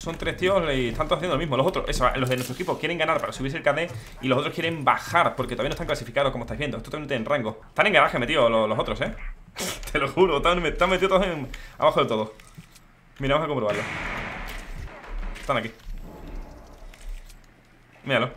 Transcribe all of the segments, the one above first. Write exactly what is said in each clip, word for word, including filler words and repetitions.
Son tres tíos y están todos haciendo lo mismo. Los otros, eso, los de nuestro equipo quieren ganar para subirse el K D y los otros quieren bajar porque todavía no están clasificados, como estáis viendo. Esto también tiene rango. Están en garaje metidos los, los otros, eh. Te lo juro, están, están metidos todos en, abajo de todo. Mira, vamos a comprobarlo. Están aquí. Míralo.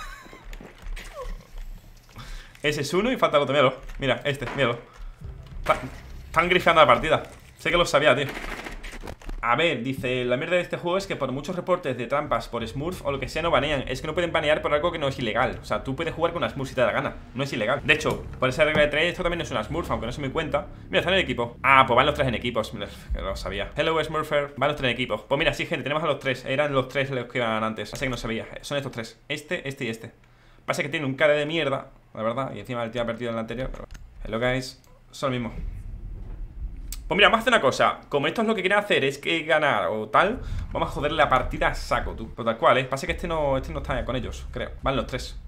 Ese es uno y falta el otro, míralo. Mira, este, míralo. Están, están grifeando la partida. Sé que lo sabía, tío. A ver, dice, la mierda de este juego es que por muchos reportes de trampas por Smurf o lo que sea no banean. Es que no pueden banear por algo que no es ilegal. O sea, tú puedes jugar con una Smurf si te da la gana. No es ilegal. De hecho, por esa regla de tres, esto también es una Smurf, aunque no se me cuenta. Mira, están en el equipo. Ah, pues van los tres en equipos. Mira, que lo sabía. Hello, Smurfer. Van los tres en equipos. Pues mira, sí, gente, tenemos a los tres. Eran los tres los que iban antes. Así que no sabía. Son estos tres. Este, este y este. Pasa que tiene un cara de mierda, la verdad. Y encima el tío ha perdido en el anterior. Pero... Hello, guys. Son lo mismo. Pues mira, vamos a hacer una cosa. Como esto es lo que quieren hacer, es que ganar o tal, vamos a joder la partida a saco, tú. Pues tal cual, ¿eh? Pasa que este no, este no está con ellos, creo. Van los tres.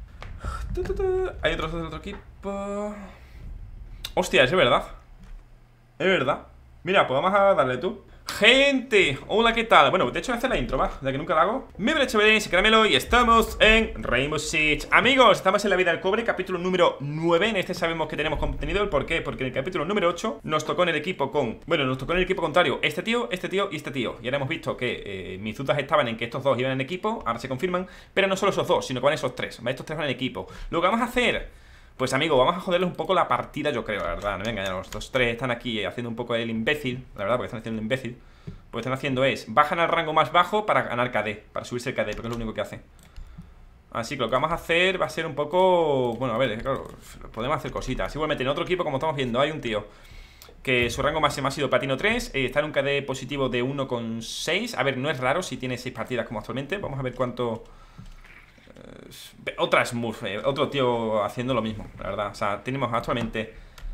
Hay otros del otro equipo. Hostia, es verdad. Es verdad. Mira, pues vamos a darle tú. Gente, hola, ¿qué tal? Bueno, de hecho voy a hacer la intro, va, ya que nunca la hago. Mi nombre es Chavales, Caramelo y estamos en Rainbow Six. Amigos, estamos en la vida del cobre, capítulo número nueve. En este sabemos que tenemos contenido. ¿El por qué? Porque en el capítulo número ocho nos tocó en el equipo con... Bueno, nos tocó en el equipo contrario este tío, este tío y este tío. Y ahora hemos visto que eh, mis dudas estaban en que estos dos iban en equipo. Ahora se confirman, pero no solo esos dos, sino que van esos tres, ¿vale? Estos tres van en equipo. Lo que vamos a hacer... Pues amigo, vamos a joderles un poco la partida, yo creo, la verdad. No me engañan, los tres están aquí haciendo un poco el imbécil. La verdad, porque están haciendo el imbécil. Lo que están haciendo es, bajan al rango más bajo para ganar K D, para subirse el K D, porque es lo único que hacen. Así que lo que vamos a hacer va a ser un poco... Bueno, a ver, claro, podemos hacer cositas. Igualmente en otro equipo, como estamos viendo, hay un tío que su rango máximo ha sido platino tres, eh, está en un K D positivo de uno coma seis. A ver, no es raro si tiene seis partidas como actualmente. Vamos a ver cuánto... Eh, otra Smurf, eh, otro tío haciendo lo mismo, la verdad. O sea, tenemos actualmente...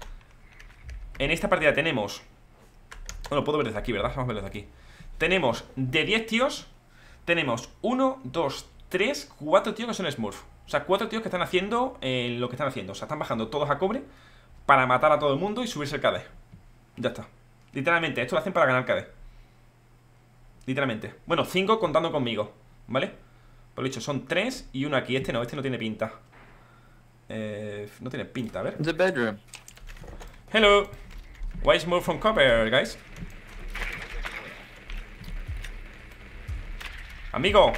En esta partida tenemos... Bueno, puedo ver desde aquí, ¿verdad? Vamos a ver desde aquí. Tenemos de diez tíos, tenemos uno, dos, tres, cuatro tíos que son Smurf. O sea, cuatro tíos que están haciendo eh, lo que están haciendo. O sea, están bajando todos a cobre para matar a todo el mundo y subirse el K D. Ya está. Literalmente, esto lo hacen para ganar K D. Literalmente. Bueno, cinco contando conmigo, ¿vale? Por lo dicho, son tres y uno aquí. Este no, este no tiene pinta. Eh, no tiene pinta, a ver. The bedroom. Hello. Why is more from cover, guys? Amigo.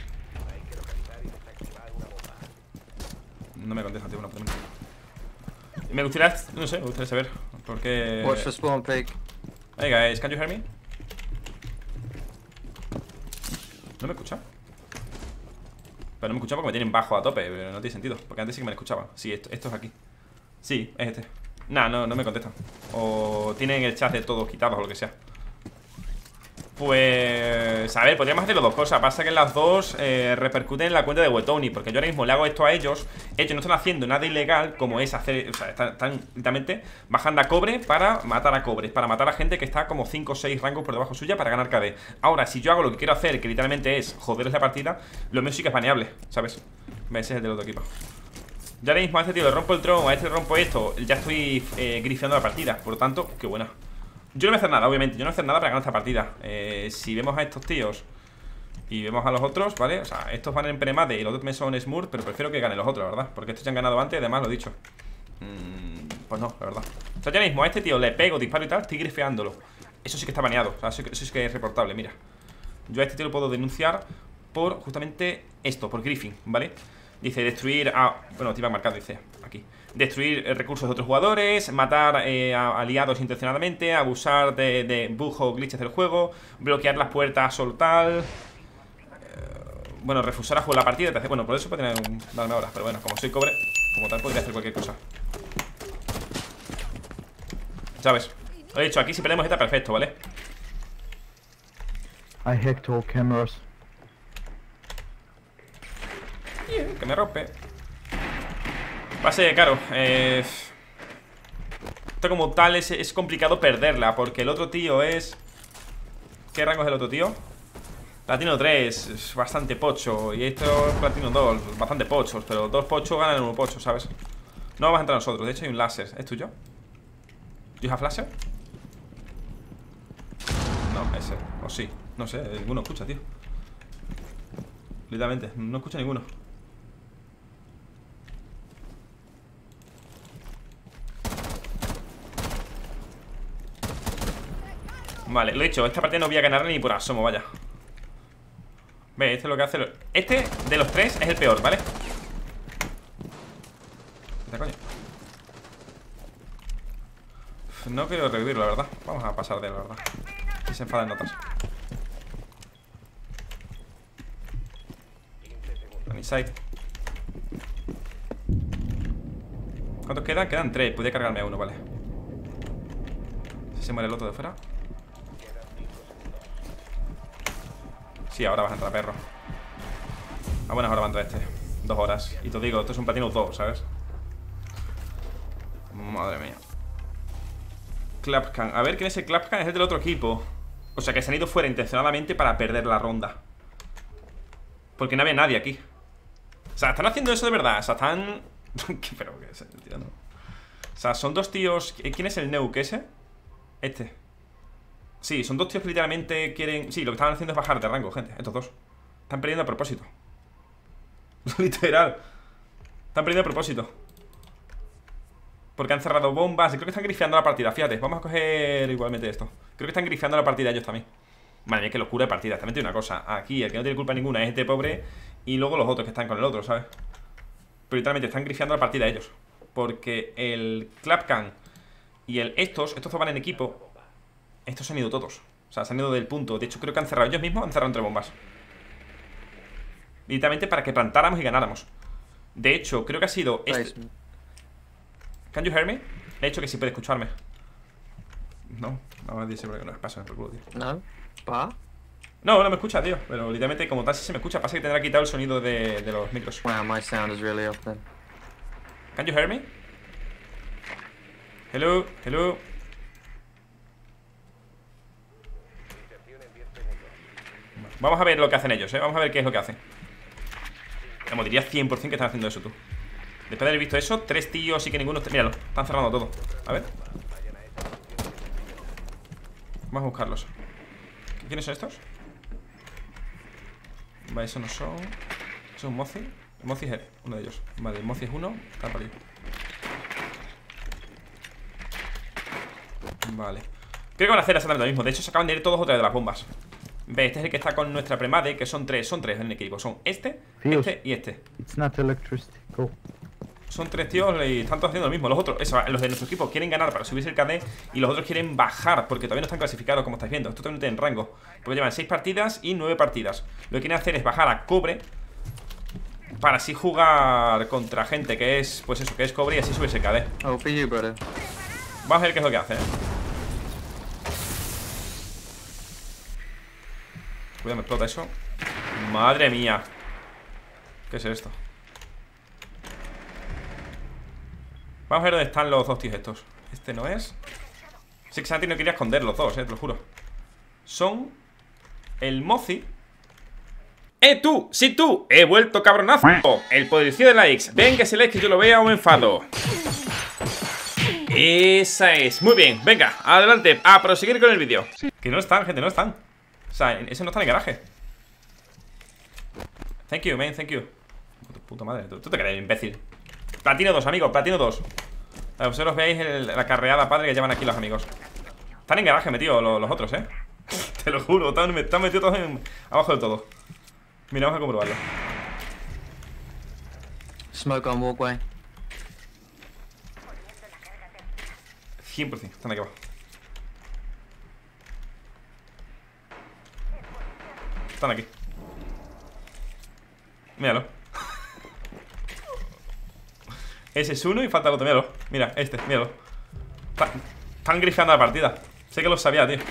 No me contesta, tío, una pregunta. Me gustaría, no sé, me gustaría saber por qué... Watch the spawn pick. Hey guys, can you hear me? ¿No me escucha? Pero no me escucha porque me tienen bajo a tope, pero no tiene sentido. Porque antes sí que me escuchaba. Sí, esto, esto es aquí. Sí, es este. Nah, no, no me contesta. O tienen el chat de todos quitados o lo que sea. Pues... A ver, podríamos hacer las dos cosas. Pasa que las dos eh, repercuten en la cuenta de Wetoni. Porque yo ahora mismo le hago esto a ellos. Ellos no están haciendo nada ilegal, como es hacer... O sea, están, están literalmente bajando a cobre para matar a cobre, para matar a gente que está como cinco o seis rangos por debajo suya para ganar K D. Ahora, si yo hago lo que quiero hacer, que literalmente es joderles la partida, lo mío sí que es baneable, ¿sabes? Ese es el del otro equipo. Ya ahora mismo a este tío le rompo el tron, a este le rompo esto. Ya estoy eh, grifeando la partida. Por lo tanto, qué buena. Yo no voy a hacer nada, obviamente. Yo no voy a hacer nada para ganar esta partida. eh, Si vemos a estos tíos y vemos a los otros, ¿vale? O sea, estos van en premade y los otros me son Smurf. Pero prefiero que ganen los otros, ¿verdad? Porque estos ya han ganado antes, además lo he dicho. mm, Pues no, la verdad. O sea, ya mismo a este tío le pego, disparo y tal, estoy grifeándolo. Eso sí que está baneado, o sea, eso, eso sí que es reportable, mira. Yo a este tío lo puedo denunciar por justamente esto, por griefing, ¿vale? Dice destruir a... Bueno, te iba a marcar, dice aquí. Destruir eh, recursos de otros jugadores, matar eh, a aliados intencionadamente, abusar de, de bugs o glitches del juego, bloquear las puertas o tal. Eh, bueno, refusar a jugar la partida. Bueno, por eso puede tener un... darme ahora. Pero bueno, como soy cobre, como tal podría hacer cualquier cosa. ¿Sabes? Lo he dicho, aquí si perdemos está perfecto, ¿vale? I hacked all cameras. Yeah, que me rompe. Va a ser, claro, eh, esto como tal es, es complicado perderla. Porque el otro tío es... ¿Qué rango es el otro tío? Platino tres, es bastante pocho. Y esto es platino dos, bastante pochos. Pero dos pochos ganan uno pocho, ¿sabes? No vamos a entrar nosotros, de hecho hay un láser. ¿Es tuyo? ¿You have láser? No, ese, o sí, no sé, ninguno escucha, tío. Literalmente, no escucho ninguno. Vale, lo he dicho, esta partida no voy a ganar ni por asomo, vaya. Ve, este es lo que hace lo... Este, de los tres, es el peor, ¿vale? ¿Qué coño? No quiero revivirlo, la verdad. Vamos a pasar de él, la verdad. Y se enfadan notas. Inside. ¿Cuántos quedan? Quedan tres. Podría cargarme a uno, vale. Si se muere el otro de fuera. Sí, ahora vas a entrar, perro. A buenas horas va a entrar este. Dos horas. Y te digo, esto es un platino dos, ¿sabes? Madre mía. Clapcan. A ver, ¿quién es el Clapcan? Es el del otro equipo. O sea, que se han ido fuera intencionadamente para perder la ronda. Porque no había nadie aquí. O sea, están haciendo eso de verdad. O sea, están... Pero que se tío, no. O sea, son dos tíos... ¿Quién es el Nuke ese? Este. Sí, son dos tíos que literalmente quieren... Sí, lo que estaban haciendo es bajar de rango, gente. Estos dos. Están perdiendo a propósito. Literal. Están perdiendo a propósito. Porque han cerrado bombas. Y creo que están grifeando la partida. Fíjate, vamos a coger igualmente esto. Creo que están grifeando la partida ellos también. Madre mía, qué locura de partida. También tiene una cosa. Aquí el que no tiene culpa ninguna es este pobre. Y luego los otros que están con el otro, ¿sabes? Pero literalmente están grifeando la partida ellos. Porque el Clapcan y el estos, estos van en equipo. Estos se han ido todos. O sea, se han ido del punto. De hecho, creo que han cerrado ellos mismos. Han cerrado entre bombas. Literalmente para que plantáramos y ganáramos. De hecho, creo que ha sido este... Can you hear me? De hecho que sí puede escucharme. No, no, dice que no pasa por el culo, tío. No, ¿pa? No, no me escucha, tío. Pero literalmente como tal sí se me escucha. Pasa que tendrá quitado el sonido de, de los micros. Wow, my sound is really off then. Can you hear me? Hello, hello. Vamos a ver lo que hacen ellos, eh. Vamos a ver qué es lo que hacen. Como diría cien por cien que están haciendo eso, tú. Después de haber visto eso, tres tíos y que ninguno... Míralo, están cerrando todo. A ver. Vamos a buscarlos. ¿Quiénes son estos? Vale, esos no son... Eso es un Mozi. El Mozi es él, uno de ellos. Vale, el Mozi es uno. Está perdido. Vale. Creo que van a hacer exactamente lo mismo. De hecho, se acaban de ir todos otra vez de las bombas. Ve, este es el que está con nuestra premade. Que son tres, son tres en el equipo. Son este, Feels. este y este. It's not electricity. Go. Son tres tíos y están todos haciendo lo mismo. Los otros, eso, los de nuestro equipo quieren ganar para subirse el K D. Y los otros quieren bajar porque todavía no están clasificados, como estáis viendo. Esto todavía no tienen rango. Porque llevan seis partidas y nueve partidas. Lo que quieren hacer es bajar a cobre para así jugar contra gente que es, pues eso, que es cobre y así subirse el K D. Oh, for you, brother. Vamos a ver qué es lo que hace, ¿eh? Cuidado, me explota eso. Madre mía. ¿Qué es esto? Vamos a ver dónde están los dos tíos estos. Este no es. Sí que Santi no quería esconder los dos, eh, te lo juro. Son el Mozi. ¡Eh, tú! ¡Sí, tú! ¡He vuelto, cabronazo! El poderío de likes. Ven que si likes que yo lo vea o me enfado. Esa es. Muy bien, venga, adelante. A proseguir con el vídeo. Que no están, gente, no están. O sea, ese no está en el garaje. Thank you, man, thank you. Puta madre, tú, tú te crees, imbécil. Platino dos, amigos, platino dos. Vosotros veis el, la carreada padre que llevan aquí los amigos. Están en garaje metidos los, los otros, eh. Te lo juro, están, están metidos todos en, abajo del todo. Mira, vamos a comprobarlo. Smoke on walkway. cien por cien, están aquí abajo. Están aquí. Míralo. Ese es uno y falta el otro, míralo. Mira, este, míralo. Está, Están grifeando la partida. Sé que lo sabía, tío.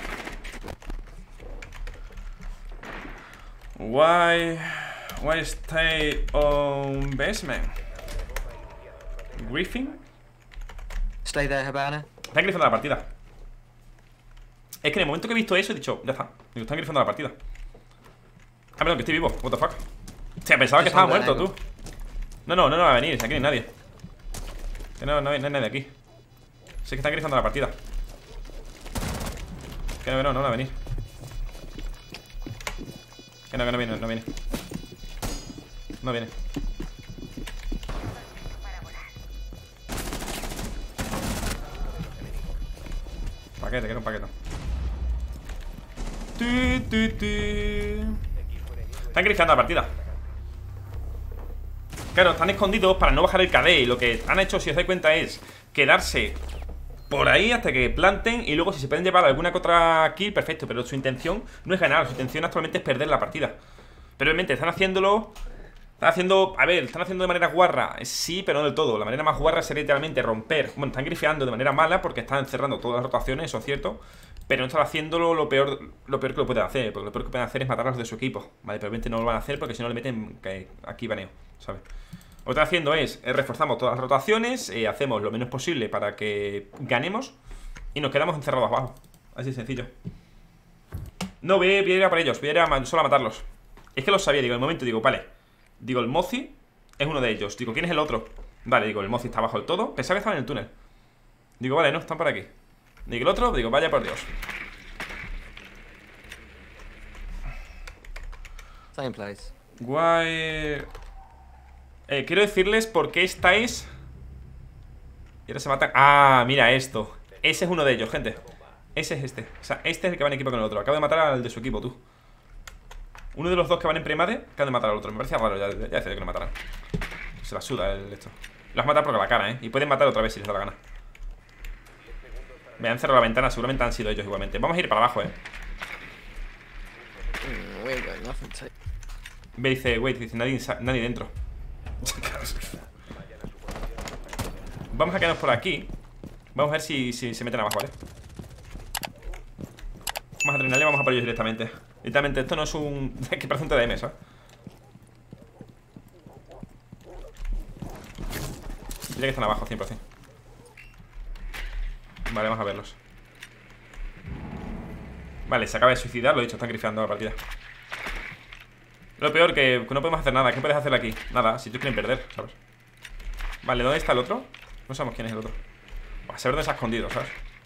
Why Why stay on basement? Griffin. Stay there, Habana. Están grifeando la partida. Es que en el momento que he visto eso he dicho, ya está. Digo, están grifeando la partida. Ah, perdón, que estoy vivo. What the fuck. Hostia, pensaba que estaba muerto, tú. No, no, no, no va a venir. Aquí no hay nadie. Que no, no hay, no hay nadie aquí. Sé que están grifando la partida. Que no, que no, no va a venir. Que no, que no viene, no viene. no viene. Paquete, quiero un paquete. Tu, tu, tu. Están grifeando la partida. Claro, están escondidos para no bajar el K D. Y lo que han hecho, si os dais cuenta, es quedarse por ahí hasta que planten. Y luego si se pueden llevar alguna que otra kill, perfecto. Pero su intención no es ganar, su intención actualmente es perder la partida. Pero obviamente están haciéndolo. Están haciendo, a ver, están haciendo de manera guarra. Sí, pero no del todo. La manera más guarra sería literalmente romper. Bueno, están grifeando de manera mala porque están cerrando todas las rotaciones, eso es cierto. Pero no están haciéndolo lo peor, lo peor que lo pueden hacer. Porque lo peor que pueden hacer es matar a los de su equipo. Vale, pero obviamente no lo van a hacer porque si no le meten que aquí baneo, ¿sabes? Lo que están haciendo es, eh, reforzamos todas las rotaciones, eh, hacemos lo menos posible para que ganemos y nos quedamos encerrados abajo. Así de sencillo. No, voy, voy a ir a por ellos, voy a ir a, solo a matarlos. Es que lo sabía, digo, en el momento digo, vale. Digo, el Mozi es uno de ellos. Digo, ¿quién es el otro? Vale, digo, el Mozi está abajo del todo. Pensaba que estaba en el túnel. Digo, vale, no, están por aquí. Digo, el otro, digo, vaya por Dios. Same place. Guay. Eh, quiero decirles por qué estáis. Y ahora se matan. Ah, mira esto. Ese es uno de ellos, gente. Ese es este. O sea, este es el que va en equipo con el otro. Acabo de matar al de su equipo, tú. Uno de los dos que van en primade acaba de matar al otro. Me parece raro, ya, ya decía que lo mataran. Se la suda el esto. Lo has matado por la cara, eh. Y pueden matar otra vez si les da la gana. Me han cerrado la ventana, seguramente han sido ellos igualmente. Vamos a ir para abajo, eh. Mm, we ain't got nothing to... Me dice, wait, dice, nadie, nadie dentro. Vamos a quedarnos por aquí. Vamos a ver si, si se meten abajo, ¿vale? Vamos a trenarle, vamos a por ellos directamente. Literalmente, esto no es un... que parece un T D M, ¿sabes? Diría que están abajo, cien por cien. Vale, vamos a verlos. Vale, se acaba de suicidar, lo he dicho, están grifeando la partida. Lo peor que no podemos hacer nada. ¿Qué puedes hacer aquí? Nada, si ellos quieren perder, ¿sabes? Vale, ¿dónde está el otro? No sabemos quién es el otro. A saber dónde se ha escondido, ¿sabes?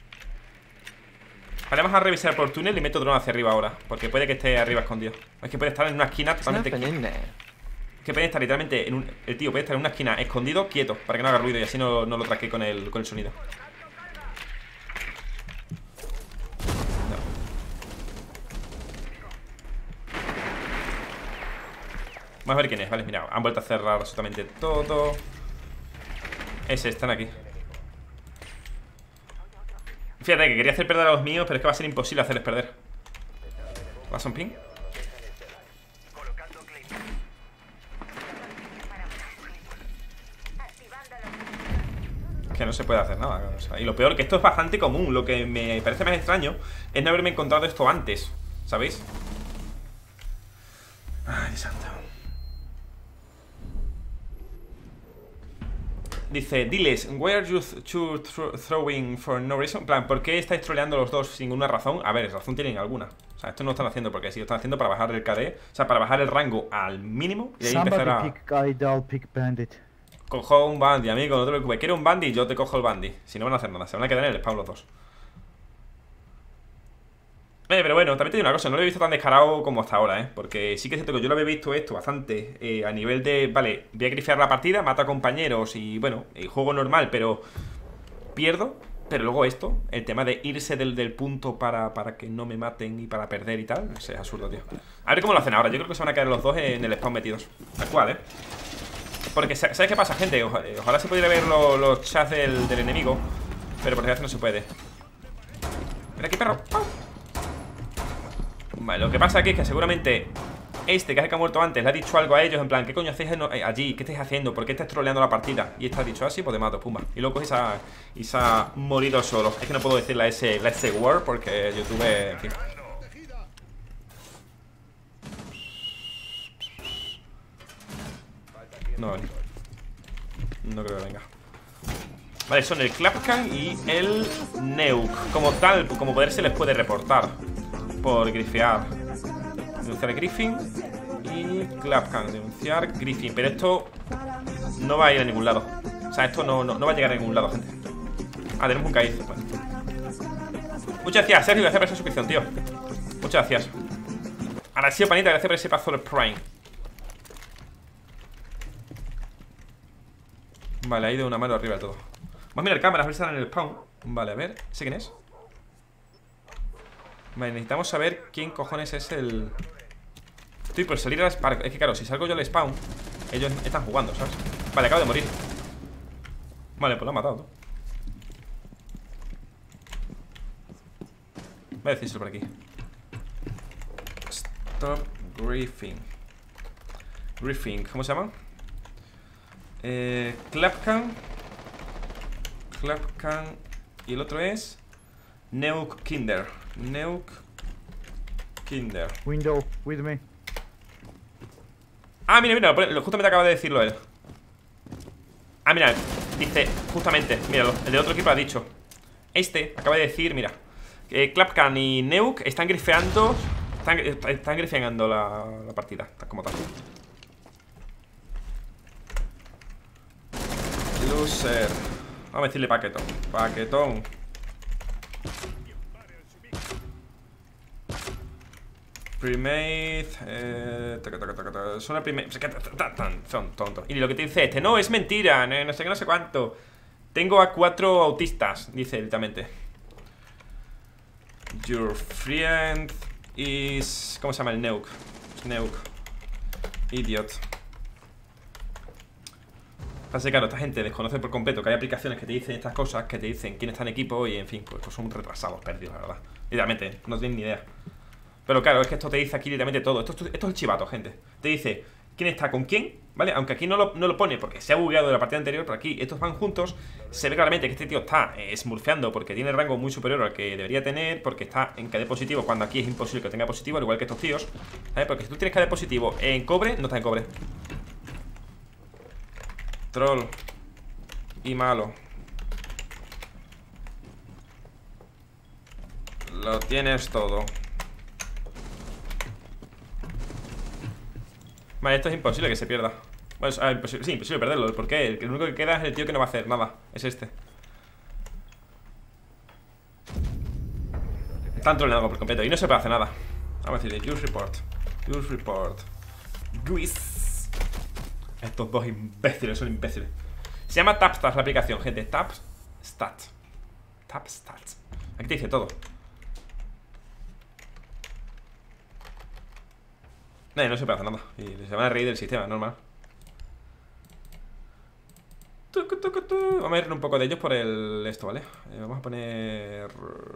Vale, vamos a revisar por túnel y meto drone hacia arriba ahora. Porque puede que esté arriba escondido. Es que puede estar en una esquina totalmente... Que puede estar literalmente en un... El tío puede estar en una esquina escondido, quieto, para que no haga ruido y así no, no lo traque con el, con el sonido. No. Vamos a ver quién es, vale, mira, han vuelto a cerrar absolutamente todo. Ese, están aquí. Fíjate que quería hacer perder a los míos, pero es que va a ser imposible hacerles perder. ¿Vas a un ping? Que no se puede hacer nada, o sea, y lo peor, que esto es bastante común. Lo que me parece más extraño es no haberme encontrado esto antes, ¿sabéis? Ay, santo. Dice, diles, why are you th two th throwing for no reason? En plan, ¿por qué estáis troleando los dos sin ninguna razón? A ver, razón tienen alguna. O sea, esto no lo están haciendo porque sí, lo están haciendo para bajar el K D. O sea, para bajar el rango al mínimo y ahí empezar a... Pick Idol, pick Bandit. Cojo un bandy, amigo, no te preocupes. Quiero un bandy, yo te cojo el bandy. Si no van a hacer nada, se van a quedar en el spawn los dos. Eh, pero bueno, también te digo una cosa, no lo he visto tan descarado como hasta ahora, ¿eh? Porque sí que es cierto que yo lo había visto esto bastante eh, a nivel de, vale, voy a grifear la partida, mato a compañeros y, bueno, eh, juego normal, pero pierdo. Pero luego esto, el tema de irse del, del punto para, para que no me maten y para perder y tal, no sé, es absurdo, tío. A ver cómo lo hacen ahora, yo creo que se van a quedar los dos en el spawn metidos. Tal cual, ¿eh? Porque, ¿sabes qué pasa, gente? Ojalá, ojalá se pudiera ver lo, los chats del, del enemigo, pero por desgracia no se puede. Ven aquí, perro. ¡Oh! Vale, lo que pasa aquí es que seguramente este, que es el que ha muerto antes, le ha dicho algo a ellos, en plan, ¿qué coño hacéis allí? ¿Qué estáis haciendo? ¿Por qué estáis troleando la partida? Y este ha dicho así, pues te mato, pumba. Y luego esa, y se ha morido solo. Es que no puedo decir la S, la S word porque YouTube, en fin. No, vale. No creo que venga. Vale, son el Clapcan y el Neuk. Como tal, como poder se les puede reportar por grifear. Denunciar Griffin y Clapcan, denunciar Griffin. Pero esto no va a ir a ningún lado. O sea, esto no, no, no va a llegar a ningún lado, gente. Ah, tenemos un caíz. Vale. Muchas gracias, Sergio, gracias por esa suscripción, tío. Muchas gracias. Ahora sí, panita, gracias por ese paso de Prime. Vale, ha ido una mano arriba de todo. Vamos a mirar cámaras, a ver si están en el spawn. Vale, a ver, ¿sé quién es? Vale, necesitamos saber quién cojones es el... Estoy por salir al spawn. Es que claro, si salgo yo al spawn, ellos están jugando, ¿sabes? Vale, acabo de morir. Vale, pues lo han matado, ¿no? Voy a decírselo por aquí. Stop griefing. Griefing, ¿cómo se llama? Eh, Clapcan. Clapcan. Y el otro es Neuk Kinder. Neuk Kinder. Window, with me. Ah, mira, mira, lo- justamente acaba de decirlo él. Ah, mira, dice, justamente, míralo, el de otro equipo ha dicho. Este acaba de decir, mira, que Clapcan y Neuk están grifeando. Están, están grifeando la, la partida, como tal. Loser. Vamos a decirle paquetón. Paquetón. Premade. Eh, taca, taca, taca, taca. Son la primera. Son tontos. Y lo que te dice este, no, es mentira. No, no sé qué, no sé cuánto. Tengo a cuatro autistas, dice directamente. Your friend is. ¿Cómo se llama el Neuk? Neuk. Idiot. Así que claro, esta gente desconoce por completo que hay aplicaciones que te dicen estas cosas, que te dicen quién está en equipo y en fin, pues, pues son retrasados, perdidos, la verdad. Literalmente, no tienen ni idea. Pero claro, es que esto te dice aquí literalmente todo. Esto, esto, esto es el chivato, gente. Te dice quién está con quién, ¿vale? Aunque aquí no lo, no lo pone porque se ha bugueado de la partida anterior, pero aquí estos van juntos. Se ve claramente que este tío está eh, smurfeando porque tiene el rango muy superior al que debería tener, porque está en K D positivo cuando aquí es imposible que tenga positivo, al igual que estos tíos, ¿sabes? Porque si tú tienes K D positivo en cobre, no está en cobre. Troll y malo. Lo tienes todo. Vale, esto es imposible que se pierda. Bueno, es, ah, imposible, sí, imposible perderlo. ¿Por qué? El, el único que queda es el tío que no va a hacer nada. Es este. Están troleando por completo y no se puede hacer nada. Vamos a decirle, use report. Use report. Guis. Estos dos imbéciles son imbéciles. Se llama TapStats la aplicación, gente. TapStats. TapStats. Aquí te dice todo. No, no se puede hacer nada. Y se van a reír del sistema, normal. Tucu, tucu, tu. Vamos a ir un poco de ellos por el esto, ¿vale? Eh, vamos a poner...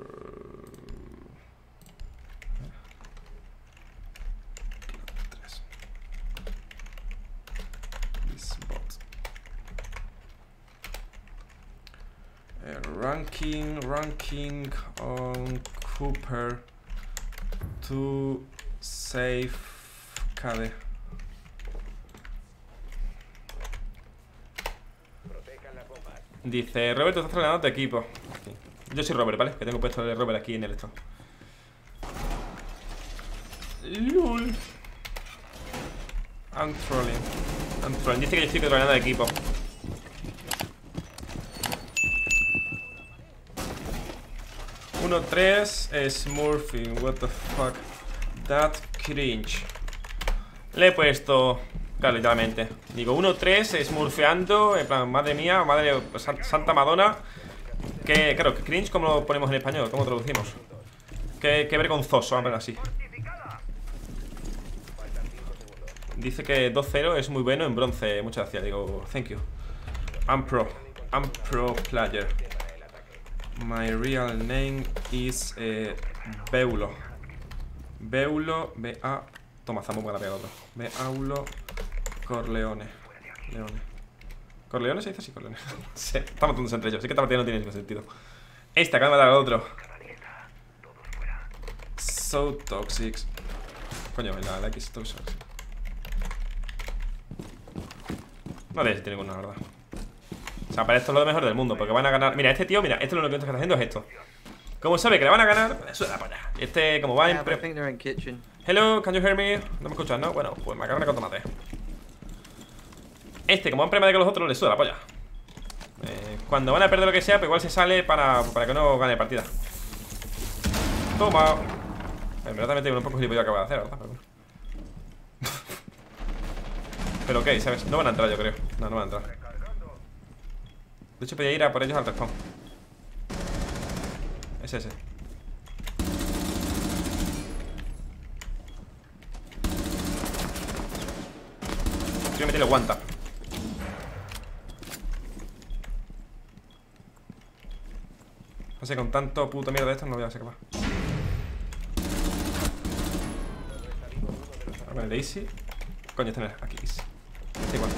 Ranking, ranking on Cooper to save K D. Dice, Robert, tú estás trolleando tu equipo. Sí. Yo soy Robert, ¿vale? Que tengo puesto el Robert aquí en el esto. Lul. I'm trolling. I'm trolling. Dice que yo estoy trolleando de equipo. uno tres Smurfing. What the fuck. That cringe. Le he puesto. Claro, literalmente. Digo, uno tres smurfeando. En plan, madre mía, madre Santa Madonna. Que, claro, que cringe, ¿cómo lo ponemos en español? ¿Cómo traducimos? Qué, qué vergonzoso, a ver así. Dice que dos cero es muy bueno en bronce. Muchas gracias, digo, thank you. I'm pro. I'm pro player. My real name is eh, Beulo. Beulo, B-A. Toma, Zambo, para pegar otro. Beulo Corleone. Leone. ¿Corleone se dice así? Corleone. Sí, están matándose entre ellos. Sí que esta partida no tiene ningún sentido. Este acaba de matar al otro. So toxic. Coño, la, la X es toxic. No debe existir ninguna, la verdad. O sea, para esto es lo mejor del mundo, porque van a ganar. Mira, este tío, mira, esto es lo que está haciendo es esto. Como sabe que le van a ganar, eso es la polla. Este, como va en. Yeah, but I think they're in kitchen. Hello, can you hear me? No me escuchas, ¿no? Bueno, pues me acaban de tomate. Este, como van prema de que los otros, le suda la polla. Eh, cuando van a perder lo que sea, pues igual se sale para, para que no gane partida. Toma. En verdad también tengo un poco gilipollas que acabo de hacer, ¿verdad? Pero bueno. Pero ok, ¿sabes? No van a entrar, yo creo. No, no van a entrar. De hecho, podía ir a por ellos al respawn. Es ese. Voy a meterle guanta. No sé, con tanto puto mierda de esto no voy a ser capaz. A ver, el de Easy. Coño, este no es aquí, Easy. Da igual.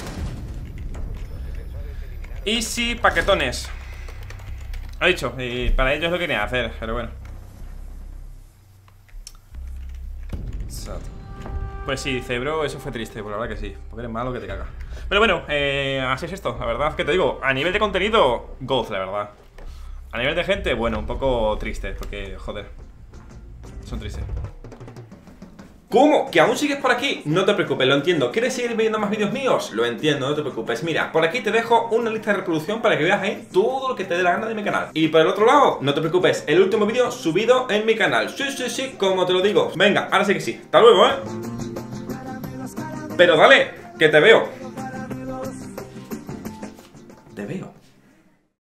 Easy paquetones. Lo he dicho, y para ellos lo quería hacer, pero bueno. Pues sí, dice, bro, eso fue triste, pues la verdad que sí. Porque eres malo que te caga. Pero bueno, eh, así es esto, la verdad que te digo. A nivel de contenido, goz, la verdad. A nivel de gente, bueno, un poco triste. Porque, joder, son tristes. ¿Cómo? ¿Que aún sigues por aquí? No te preocupes, lo entiendo. ¿Quieres seguir viendo más vídeos míos? Lo entiendo, no te preocupes. Mira, por aquí te dejo una lista de reproducción para que veas ahí todo lo que te dé la gana de mi canal. Y por el otro lado, no te preocupes, el último vídeo subido en mi canal. Sí, sí, sí, como te lo digo. Venga, ahora sí que sí. Hasta luego, ¿eh? Pero dale, que te veo. Te veo.